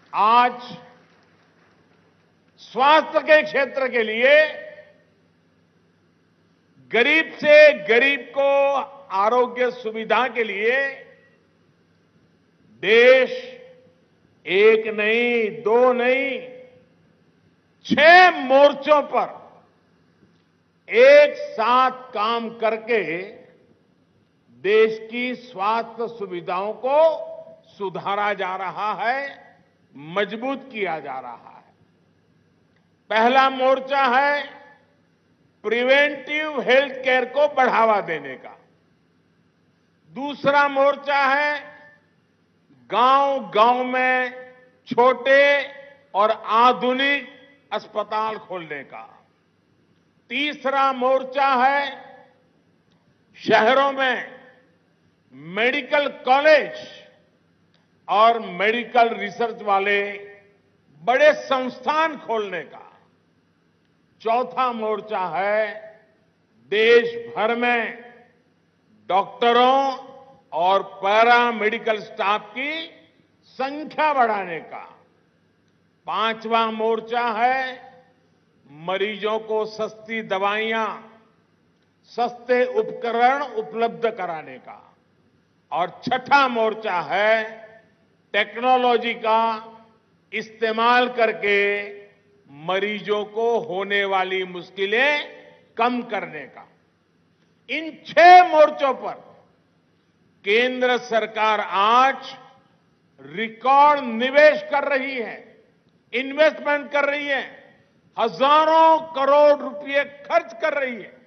आज स्वास्थ्य के क्षेत्र के लिए गरीब से गरीब को आरोग्य सुविधा के लिए देश एक नहीं, दो नहीं, 6 मोर्चों पर एक साथ काम करके देश की स्वास्थ्य सुविधाओं को सुधारा जा रहा है, मजबूत किया जा रहा है। पहला मोर्चा है प्रिवेंटिव हेल्थ केयर को बढ़ावा देने का। दूसरा मोर्चा है गांव-गांव में छोटे और आधुनिक अस्पताल खोलने का। तीसरा मोर्चा है शहरों में मेडिकल कॉलेज और मेडिकल रिसर्च वाले बड़े संस्थान खोलने का। चौथा मोर्चा है देश भर में डॉक्टरों और पैरामेडिकल स्टाफ की संख्या बढ़ाने का। पांचवा मोर्चा है मरीजों को सस्ती दवाइयां, सस्ते उपकरण उपलब्ध कराने का। और छठा मोर्चा है टेक्नोलॉजी का इस्तेमाल करके मरीजों को होने वाली मुश्किलें कम करने का। इन 6 मोर्चों पर केंद्र सरकार आज रिकॉर्ड निवेश कर रही है, इन्वेस्टमेंट कर रही है, हजारों करोड़ रुपए खर्च कर रही है।